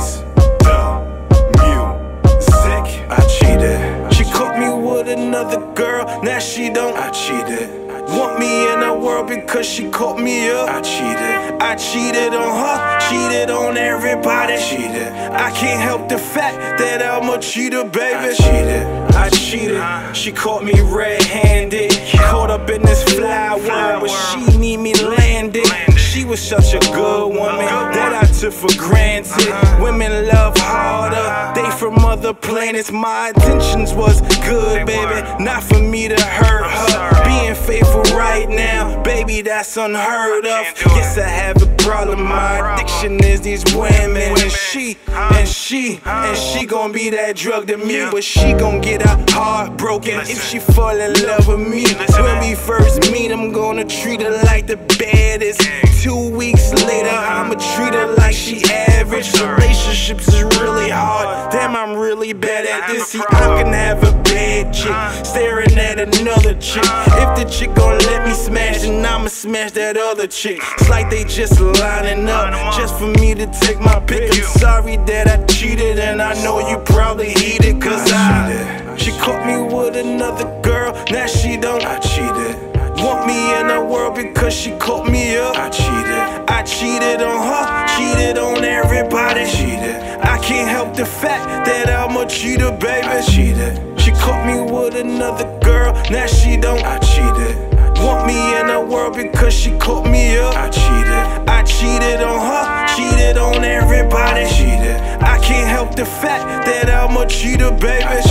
Blaze the music. I cheated. She caught me with another girl, now she don't. I cheated. Want me in her world because she caught me up. I cheated. I cheated on her, cheated on everybody. Cheated. I can't help the fact that I'm a cheater, baby. I cheated. She caught me red-handed, caught up in this fly world, but she need me landed. She was such a good woman that I took for granted. Women love harder, they from other planets. My intentions was good, baby, not for me to hurt her. Being faithful right now, baby, that's unheard of. Yes, I have a problem, my addiction is these women. And she gon' be that drug to me, but she gon' get her heart broken if she fall in love with me. When we first meet, I'm gonna treat her like the baddest. 2 weeks later, I'ma treat her like she average. Relationships is really hard, damn, I'm really bad at this. See, I can have a bad chick staring at another chick. If the chick gon' let me smash, then I'ma smash that other chick. It's like they just lining up just for me to take my pick. I'm sorry that I cheated, and I know you probably heated, cause she caught me with another girl, now she don't. I cheated. Want me in her world because she caught me up. I cheated. I cheated on her, cheated on everybody. Cheated. I can't help the fact that I'm a cheater, baby. I cheated. She caught me with another girl, now she don't. I cheated. Want me in her world because she caught me up. I cheated. I cheated on her, cheated on everybody. Cheated. I can't help the fact that I'm a cheater, baby.